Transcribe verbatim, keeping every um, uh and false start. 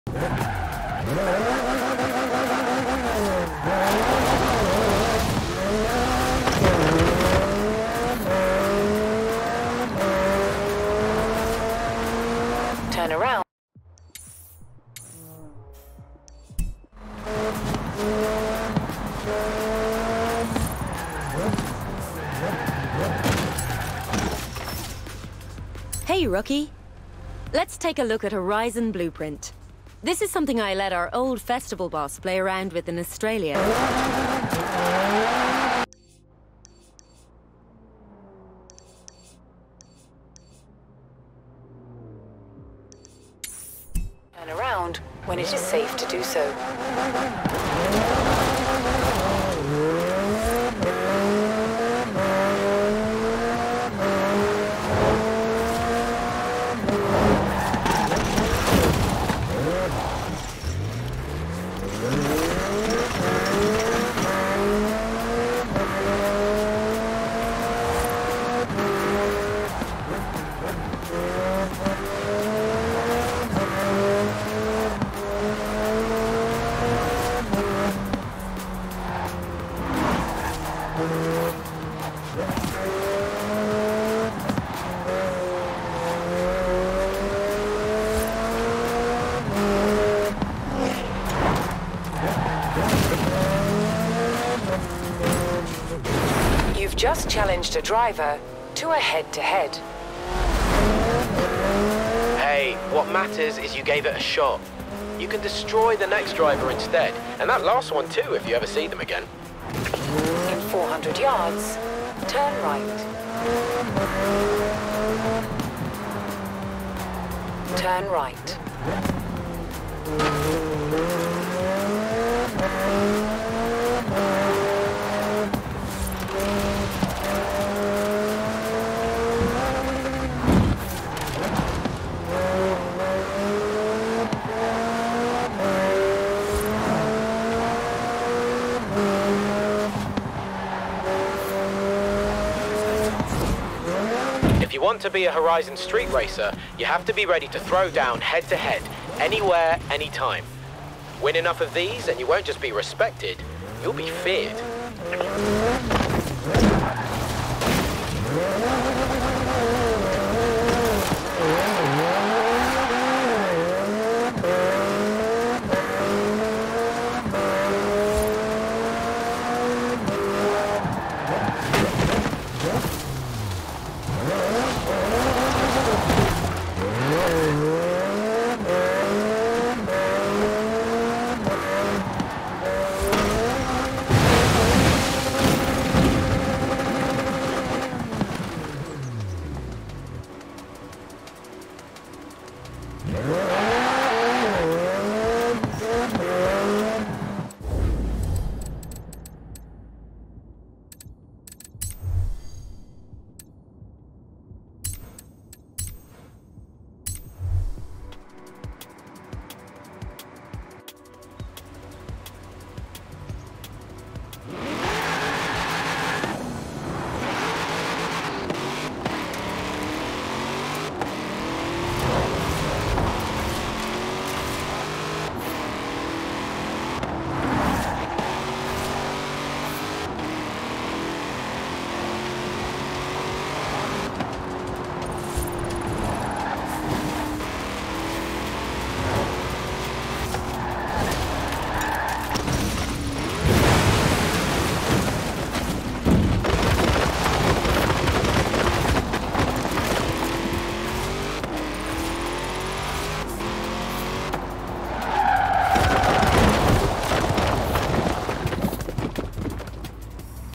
Turn around. Hey, rookie. Let's take a look at Horizon Blueprint. This is something I let our old festival boss play around with in Australia. Turn around when it is safe to do so. You've just challenged a driver to a head-to-head. Hey, what matters is you gave it a shot. You can destroy the next driver instead, and that last one too if you ever see them again. In four hundred yards, turn right. Turn right. If you want to be a Horizon street racer, you have to be ready to throw down head-to-head, anywhere, anytime. Win enough of these and you won't just be respected, you'll be feared.